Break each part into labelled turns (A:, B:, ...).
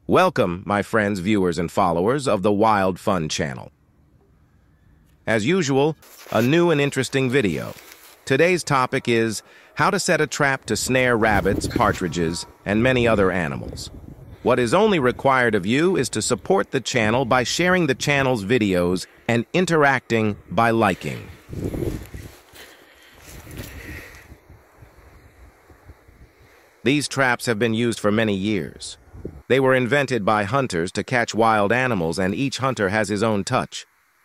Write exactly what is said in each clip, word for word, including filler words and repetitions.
A: Welcome, my friends, viewers, and followers of the Wild Fun channel. As usual, a new and interesting video. Today's topic is how to set a trap to snare rabbits, partridges, and many other animals. What is only required of you is to support the channel by sharing the channel's videos and interacting by liking. These traps have been used for many years. They were invented by hunters to catch wild animals, and each hunter has his own touch.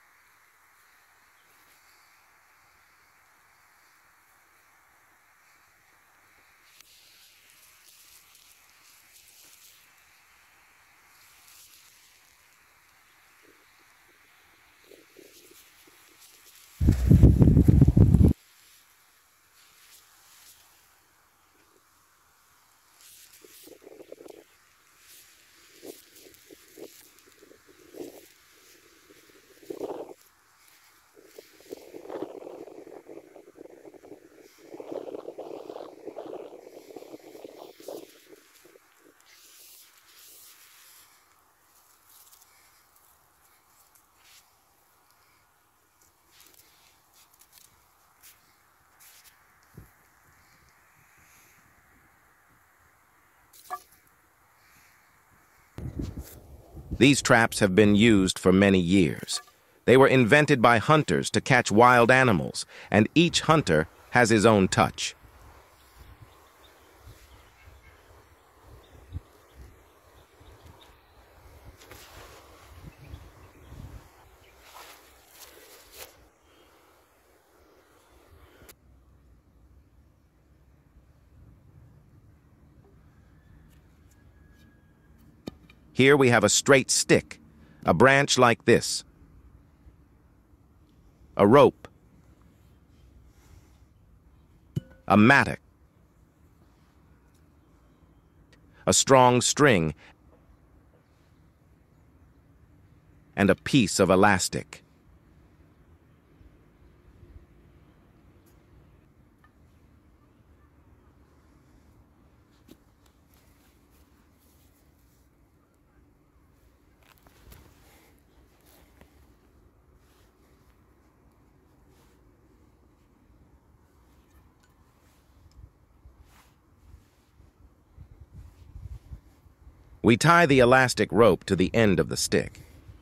A: These traps have been used for many years. They were invented by hunters to catch wild animals, and each hunter has his own touch. Here we have a straight stick, a branch like this, a rope, a mattock, a strong string, and a piece of elastic. We tie the elastic rope to the end of the stick.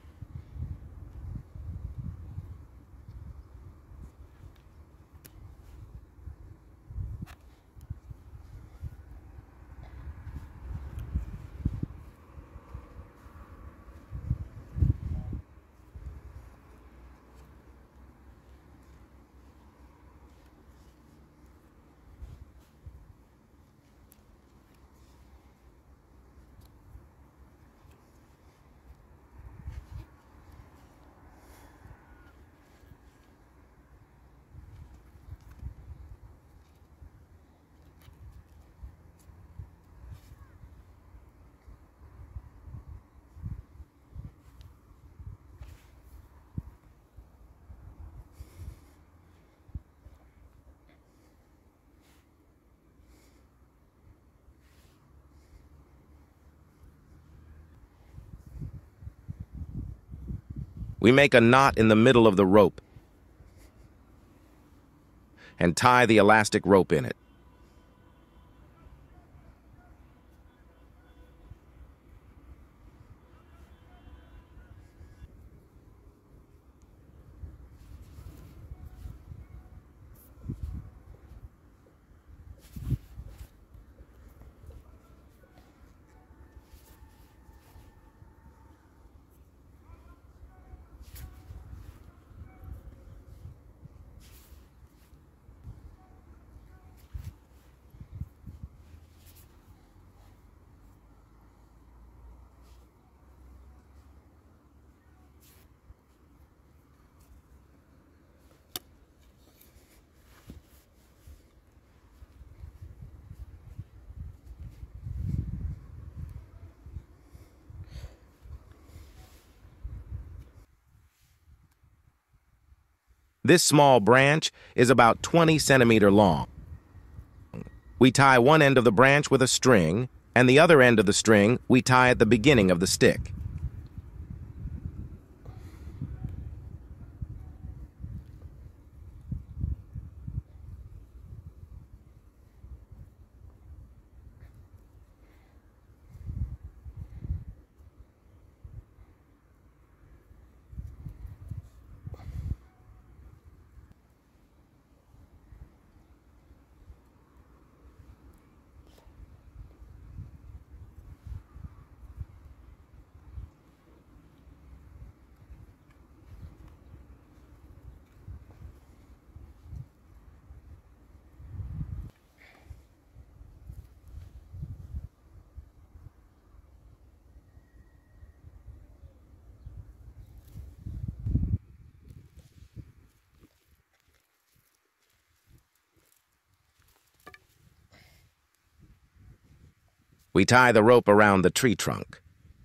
A: We make a knot in the middle of the rope and tie the elastic rope in it. This small branch is about twenty centimeters long. We tie one end of the branch with a string and the other end of the string we tie at the beginning of the stick. We tie the rope around the tree trunk.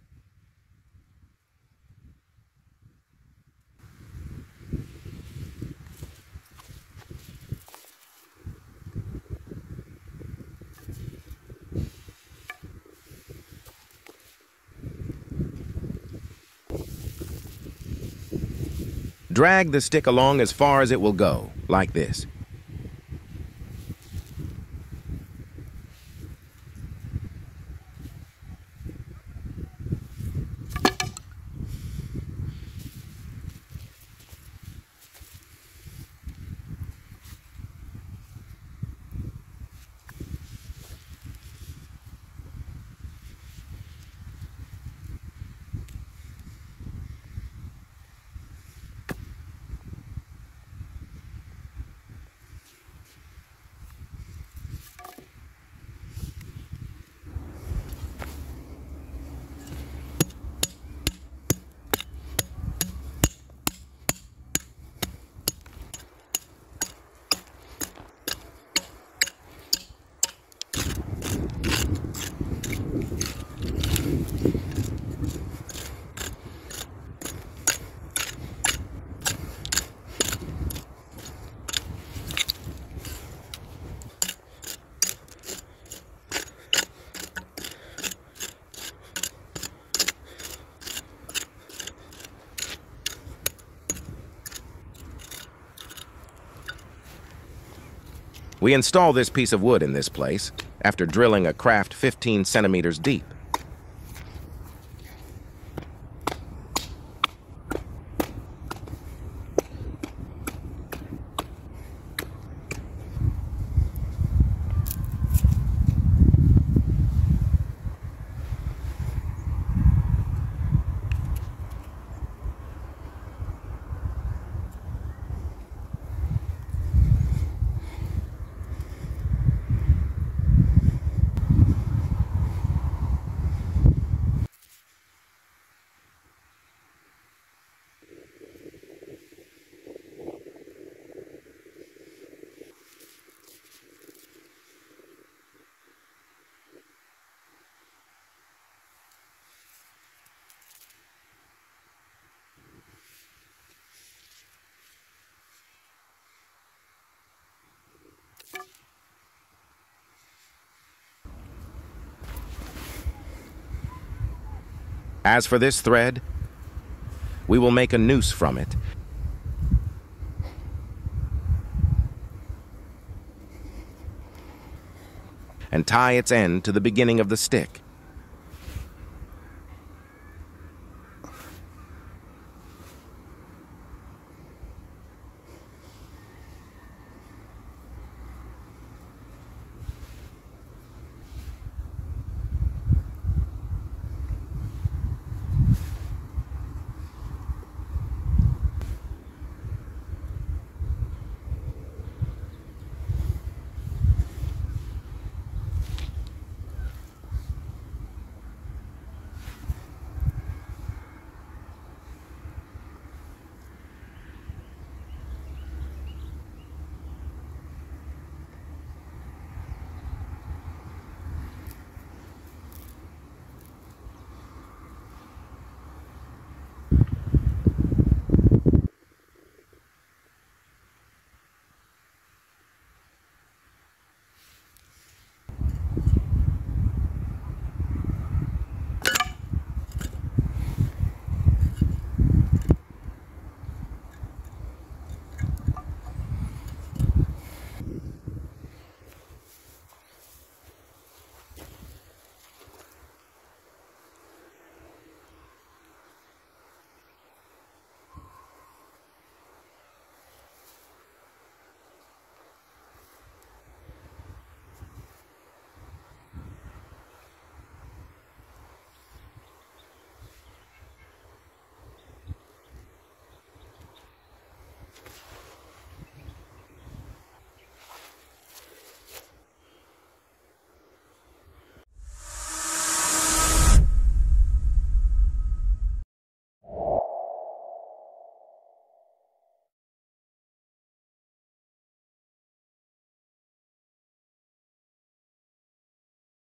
A: Drag the stick along as far as it will go, like this. We install this piece of wood in this place after drilling a craft fifteen centimeters deep. As for this thread, we will make a noose from it and tie its end to the beginning of the stick.